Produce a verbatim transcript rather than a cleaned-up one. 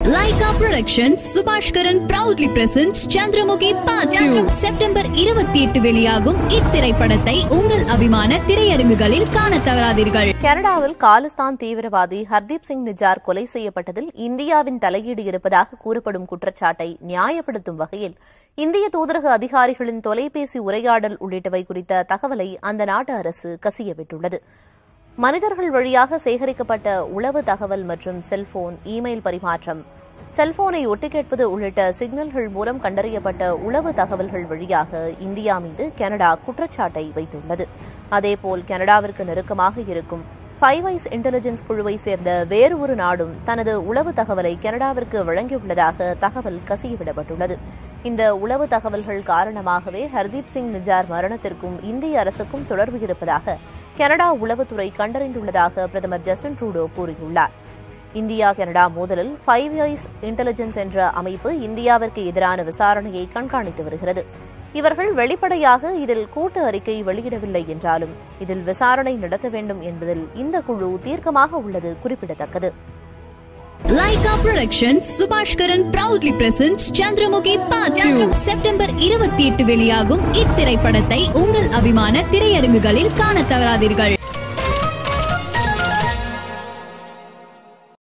Laika Productions, Subhashkaran proudly presents Chandramukhi Part two. September இருபத்தி எட்டு வெளியாகும் இத்திரைப்படத்தை உங்கள் அபிமான திரையரங்குகளில் காண தவறாதீர்கள். கனடாவில் காலிஸ்தான் தீவிரவாதி ஹர்தீப் சிங் நிஜார் கொலை செய்யப்பட்டதில் இந்தியாவின் தலையீடு இருப்பதாக கூறப்படும் குற்றச்சாட்டை நியாயப்படுத்தும் வகையில் இந்திய தூதரக அதிகாரிகளின் தொலைபேசி உரையாடல் உள்ளிட்டவை குறித்த தகவலை அந்த நாட்டு அரசு கசியவிட்டுள்ளது. மனிதர்கள் வழியாக சேகரிக்கப்பட்ட உளவு தகவல் மற்றும் செல்போன், இமெயில் பரிமாற்றம், செல்போனை ஒட்டு கேட்பது உள்ளிட்ட சிக்னல்கள் மூலம் கண்டறியப்பட்ட உளவு தகவல்கள் வழியாக இந்தியா மீது கனடா குற்றச்சாட்டை வைத்துள்ளது. அதேபோல் கனடாவிற்கு நெருக்கமாக இருக்கும் ஃபைவ் ஐஸ் இன்டெலிஜென்ஸ் குழுவை சேர்ந்த வேறு ஒரு நாடும் தனது உளவு தகவலை கனடாவிற்கு வழங்கியுள்ளதாக தகவல் கசியவிடப்பட்டுள்ளது. இந்த உளவு தகவல்கள் காரணமாகவே ஹர்தீப் சிங் நிஜார் மரணத்திற்கும் இந்திய அரசுக்கும் தொடர்பு இருப்பதாக கனடா உளவுத்துறை கண்டறிந்துள்ளதாக பிரதமர் ஜஸ்டின் ட்ரூடோ கூறியுள்ளார். இந்தியா கனடா மோதலில் ஃபைவ் ஐஸ் இன்டெலிஜென்ஸ் என்ற அமைப்பு இந்தியாவிற்கு எதிரான விசாரணையை கண்காணித்து வருகிறது. இவர்கள் வெளிப்படையாக இதில் கூட்டு அறிக்கை வெளியிடவில்லை என்றாலும் இதில் விசாரணை நடத்த வேண்டும் என்பதில் இந்த குழு தீர்க்கமாக உள்ளது குறிப்பிடத்தக்கது. Laika Productions, Subhashkaran proudly presents Chandramukhi Part two. September இருபத்தி எட்டு வெளியாகும் இத்திரைப்படத்தை உங்கள் அபிமான திரையரங்குகளில் காண தவறாதீர்கள்.